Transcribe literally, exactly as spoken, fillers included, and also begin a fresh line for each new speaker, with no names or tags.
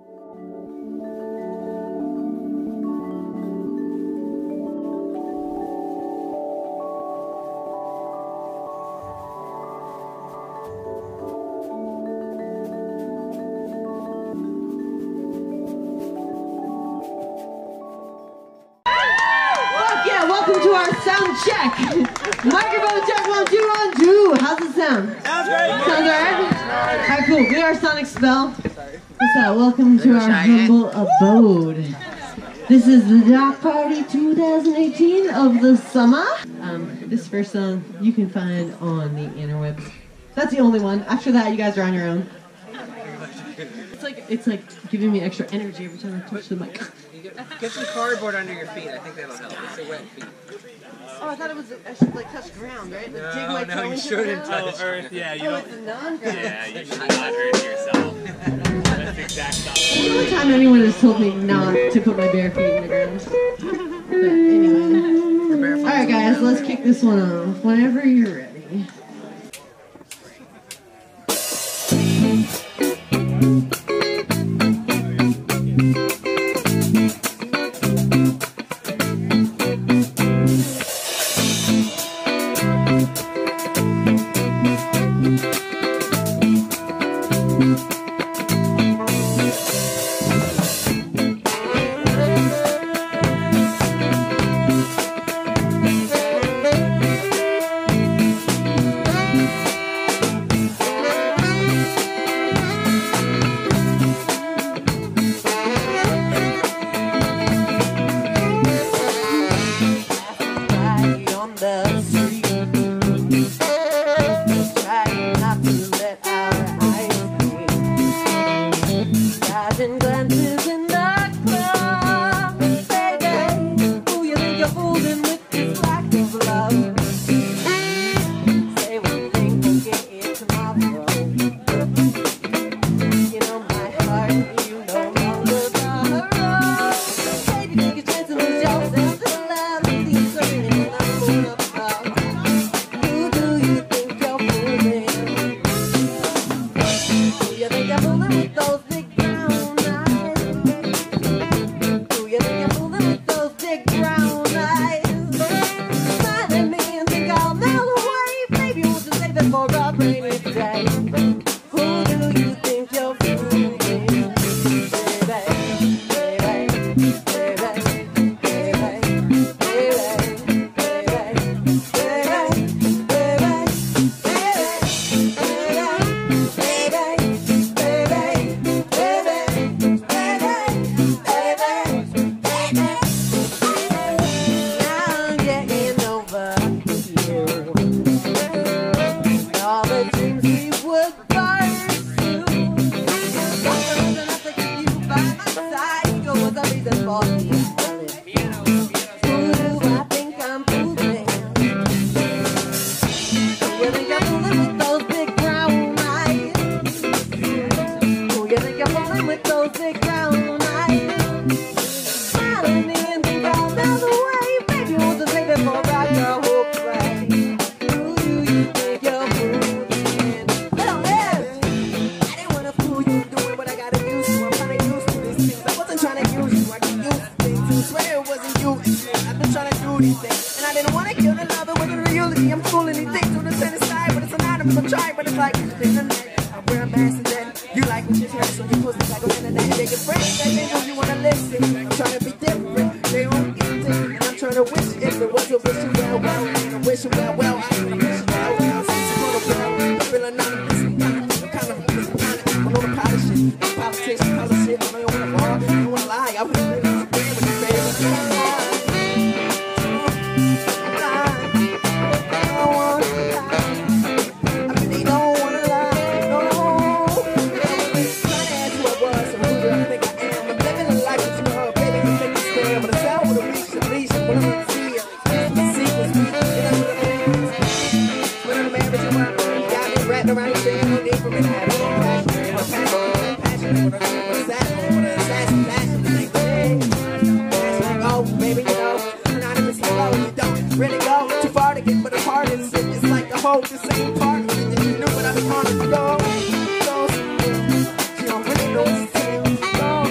Welcome to our sound check. Microphone check, one, two, one, two. How's it sound?
Sounds great.
Sounds alright? Alright, cool. We are Sonic Spell. What's up? Welcome to our humble abode. This is the Dock Party twenty eighteen of the summer. Um, this first song you can find on the interwebs. That's the only one. After that, you guys are on your own. It's like it's like giving me extra energy every time I touch the mic.
Get some cardboard under your feet. I think that'll help. It's a wet feet.
Oh, I thought it was, I should like touch ground, right? Like,
No,
dig my
no,
toe
you
into
shouldn't
the ground?
touch earth. Yeah, you
Oh,
don't.
it's a non-ground.
Yeah, you should not hurt yourself. That's exact
It's the only time anyone has told me not to put my bare feet in the ground. But anyway. Alright guys, let's kick this one off whenever you're ready.
Know what I'm calling to go. She don't really know what's